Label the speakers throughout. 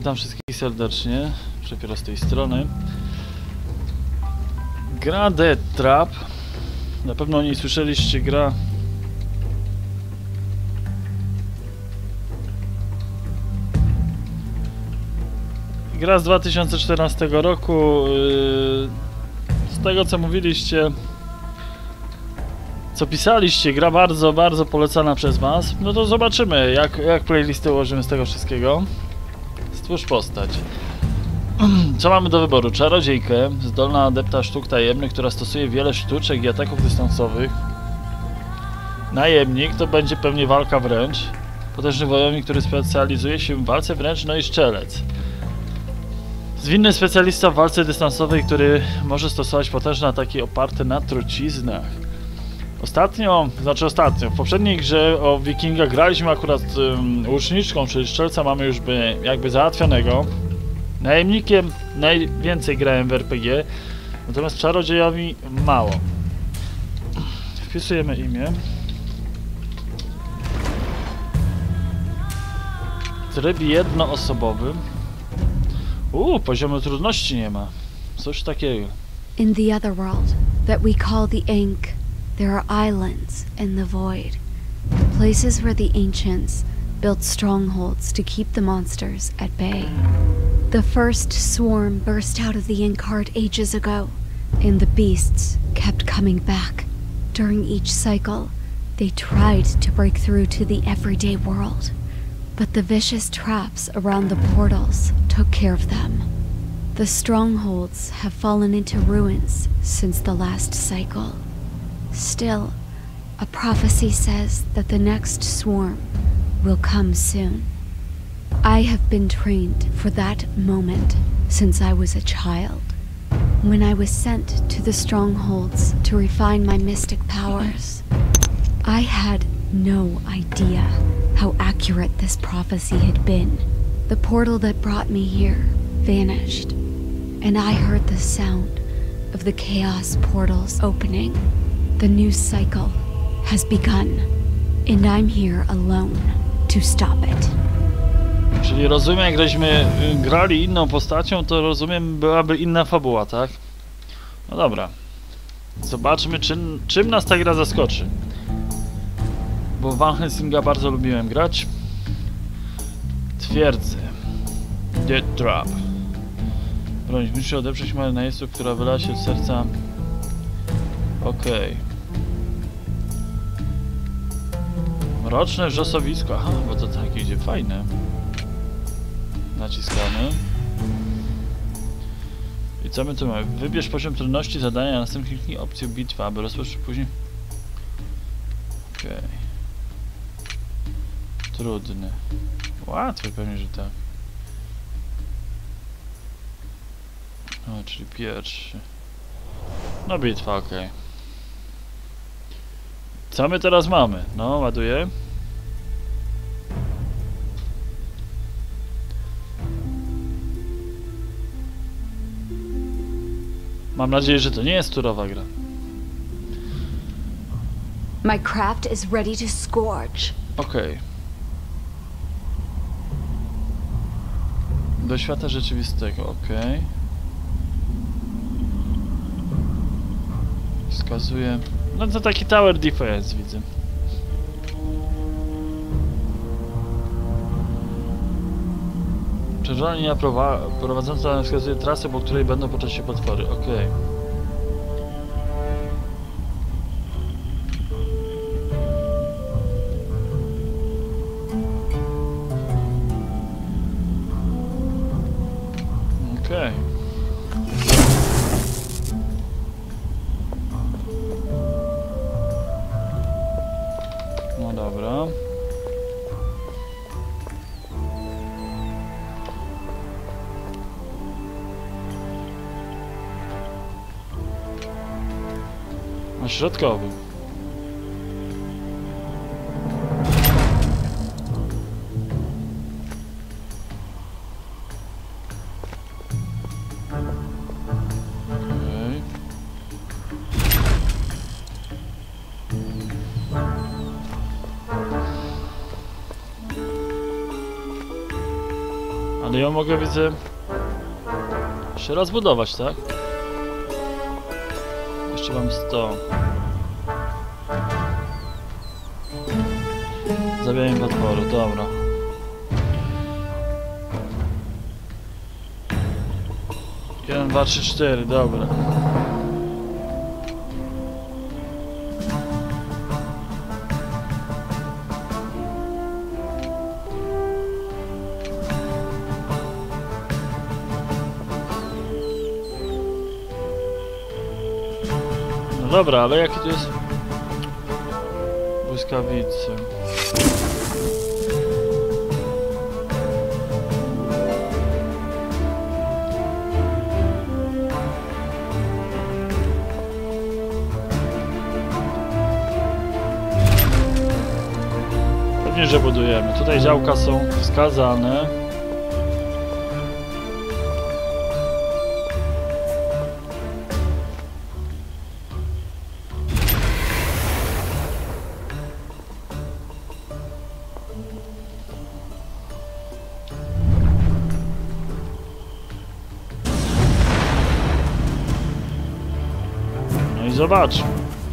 Speaker 1: witam wszystkich serdecznie. Dopiero z tej strony. Gra Death Trap. Na pewno o niej słyszeliście, gra z 2014 roku. Z tego co mówiliście, co pisaliście, gra bardzo, bardzo polecana przez was. No to zobaczymy, jak playlistę ułożymy z tego wszystkiego. Stwórz postać. Co mamy do wyboru? Czarodziejkę, zdolna adepta sztuk tajemnych, która stosuje wiele sztuczek i ataków dystansowych. Najemnik, to będzie pewnie walka wręcz. Potężny wojownik, który specjalizuje się w walce wręcz, no i strzelec. Zwinny specjalista w walce dystansowej, który może stosować potężne ataki oparte na truciznach. Ostatnio, w poprzedniej grze o Wikingach graliśmy akurat łuczniczką, czyli strzelca mamy już jakby załatwionego. Najemnikiem najwięcej grałem w RPG, natomiast czarodziejowi mało. Wpisujemy imię. Tryb jednoosobowy. Poziomu trudności nie ma. Coś takiego.
Speaker 2: In the other world, that we call the Ink, there are islands in the void. Places where the ancients built strongholds to keep the monsters at bay. The first swarm burst out of the Inkheart ages ago, and the beasts kept coming back. During each cycle, they tried to break through to the everyday world, but the vicious traps around the portals took care of them. The strongholds have fallen into ruins since the last cycle. Still, a prophecy says that the next swarm will come soon. I have been trained for that moment since I was a child. When I was sent to the strongholds to refine my mystic powers, I had no idea how accurate this prophecy had been. The portal that brought me here vanished, and I heard the sound of the chaos portals opening. The new cycle has begun, and I'm here alone to stop it.
Speaker 1: Czyli rozumiem, jak żeśmy grali inną postacią, to rozumiem, byłaby inna fabuła, tak? No dobra. Zobaczmy, czym nas ta gra zaskoczy. Bo w Van Helsinga bardzo lubiłem grać. Twierdzę. Death Trap. Broń, musisz odeprzeć malę najeźdźców, która wylała się z serca. Okej. Mroczne wrzosowisko. Aha, bo to takie idzie fajne. Naciskamy. I co my tu mamy? Wybierz poziom trudności zadania, a następnie kliknij opcję bitwa, aby rozpocząć później. Okej. Trudny. Łatwy pewnie, że tak. O, czyli pierwszy. No bitwa, okej. Co my teraz mamy? No, ładuję. Mam nadzieję, że to nie jest turowa gra.
Speaker 2: My craft is ready to scourge.
Speaker 1: Okej. Do świata rzeczywistego, okej. Wskazuje... No to taki tower defense widzę. Czerwona linia prowadząca wskazuje trasę, po której będą poruszać się potwory. Okej. Okej. No dobra. Na środkowy. Okej. Ale ją mogę, widzę, jeszcze raz budować, tak? Jeszcze mam 100. Zabijanie potworu, dobra. Jeden, dwa, trzy, cztery, dobra. No dobra, ale jaki to jest błyskawicy? Pewnie, że budujemy. Tutaj działka są wskazane. No i zobaczmy.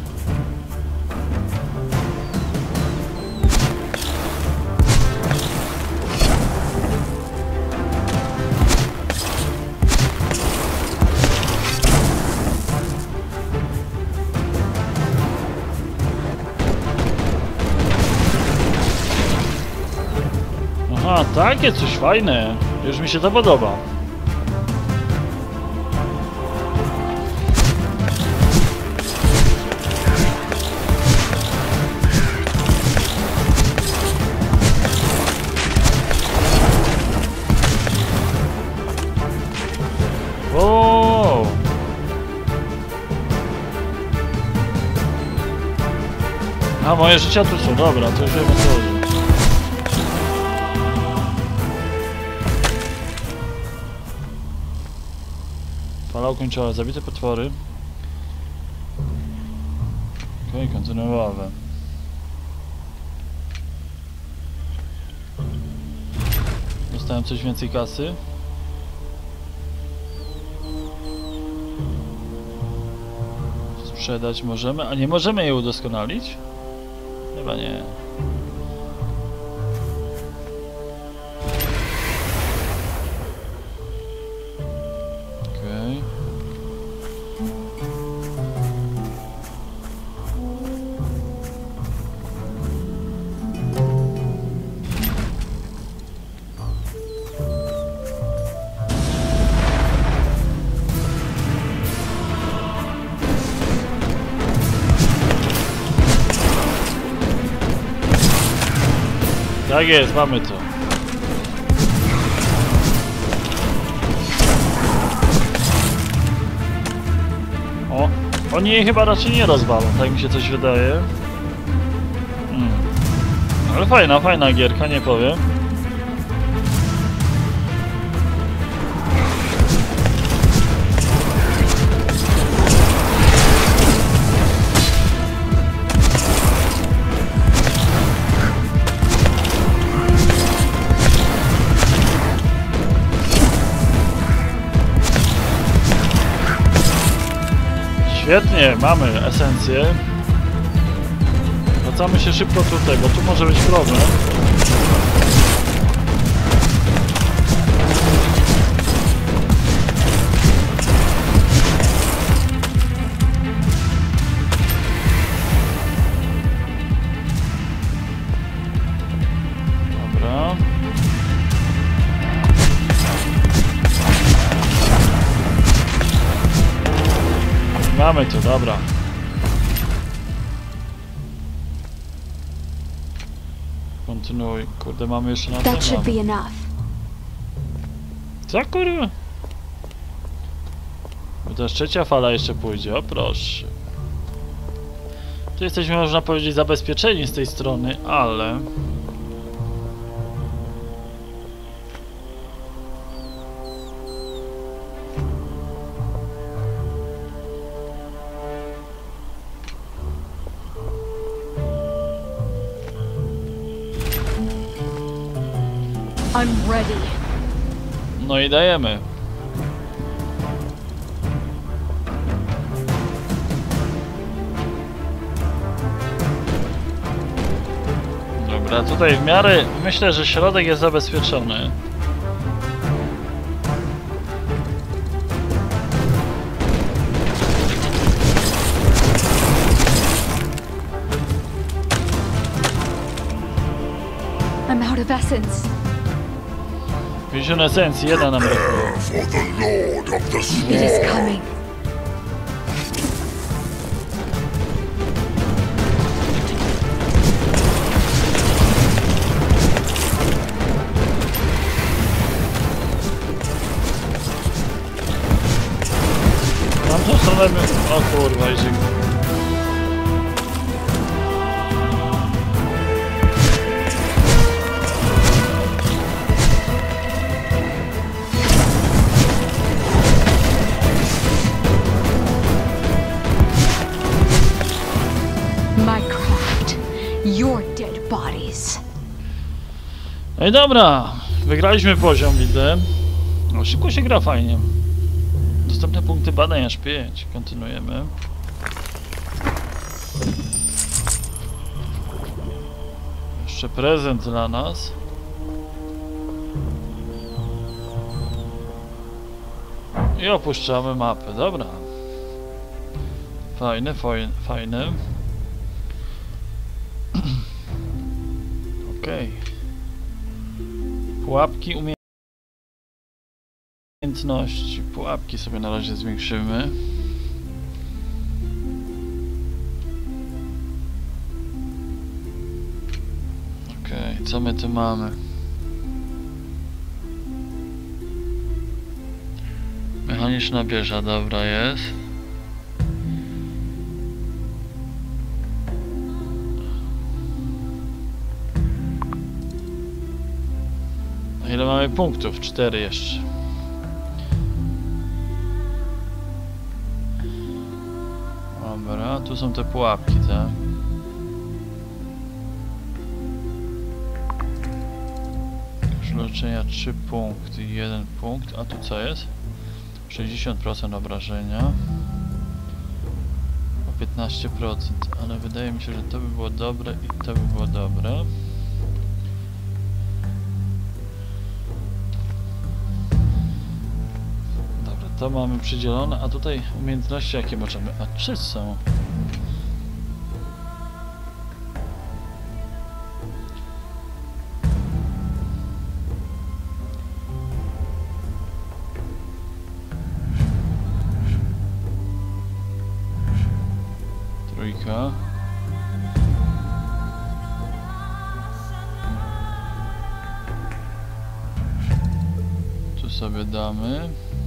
Speaker 1: Aha, takie coś fajne. Już mi się to podoba. Wow. A moje życia tu są, dobra, to już wiem o co chodzi. Fala ukończona, zabite potwory. Okej, kontynuowane. Dostałem coś więcej kasy. Sprzedać możemy, a nie możemy jej udoskonalić? Chyba nie. Okej. Tak jest, mamy to. O, oni jej chyba raczej nie rozwalą, tak mi się coś wydaje. Ale fajna gierka, nie powiem. Świetnie, mamy esencję. Wracamy się szybko tutaj, bo tu może być problem. Dobra. Mamy to, dobra. Kontynuuj. Kurde, mamy jeszcze na
Speaker 2: That should
Speaker 1: to.
Speaker 2: be enough.
Speaker 1: Co kurwa? Bo też trzecia fala jeszcze pójdzie, o proszę. Tu jesteśmy, można powiedzieć, zabezpieczeni z tej strony, ale...
Speaker 2: I'm ready.
Speaker 1: No i dajemy. Dobra, tutaj w miarę myślę, że środek jest zabezpieczony.
Speaker 2: I'm out of essence.
Speaker 1: Więzione esencji, jedna nam brakuje.
Speaker 3: For the Lord of the
Speaker 2: It
Speaker 3: Sword.
Speaker 2: is coming.
Speaker 1: Mam tą stronę... O kurwa, idzie.
Speaker 2: My craft. Your dead bodies.
Speaker 1: No i dobra, wygraliśmy poziom, widzę. No, szybko się gra, fajnie. Dostępne punkty badań aż 5. Kontynuujemy. Jeszcze prezent dla nas. I opuszczamy mapę, dobra. Fajne, fajne. Okej. Pułapki umiejętności. Pułapki sobie na razie zwiększymy. Okej, co my tu mamy? Mechaniczna wieża, dobra jest. Ile mamy punktów? 4 jeszcze. Dobra, tu są te pułapki, tak? Leczenia 3 punkty, 1 punkt, a tu co jest? 60% obrażenia. O 15%, ale wydaje mi się, że to by było dobre i to by było dobre. Dobra, to mamy przydzielone, a tutaj umiejętności jakie możemy? A 3 są. Trójka. Tu sobie damy.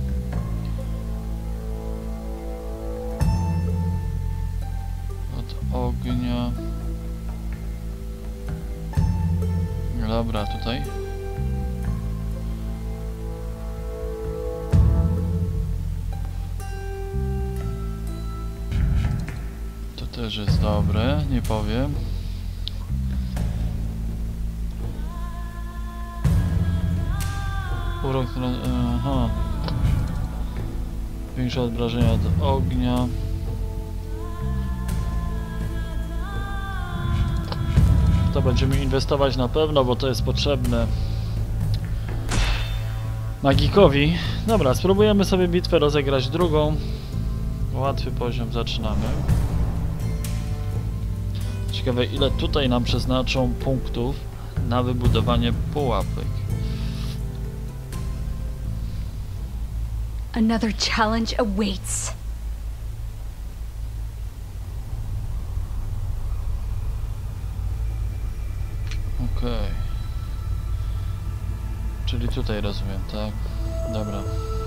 Speaker 1: Od ognia. Dobra, tutaj. To też jest dobre, nie powiem. Urok, aha. Większe obrażenia od ognia. To będziemy inwestować na pewno, bo to jest potrzebne magikowi. Dobra, spróbujemy sobie bitwę rozegrać drugą. Łatwy poziom, zaczynamy. Ciekawe, ile tutaj nam przeznaczą punktów na wybudowanie pułapek.
Speaker 2: Another challenge awaits.
Speaker 1: Okej. Czyli tutaj rozumiem, tak? Dobra.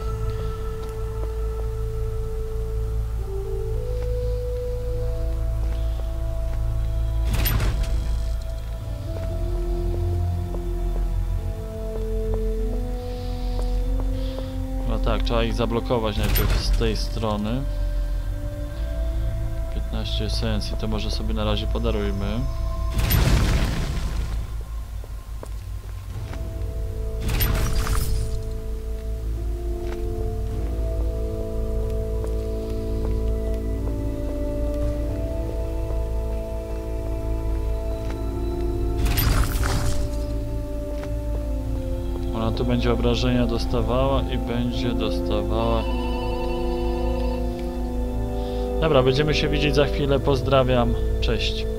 Speaker 1: No tak, trzeba ich zablokować najpierw z tej strony. 15 esencji, to może sobie na razie podarujmy. A tu będzie obrażenia dostawała i będzie dostawała... Dobra, będziemy się widzieć za chwilę. Pozdrawiam. Cześć.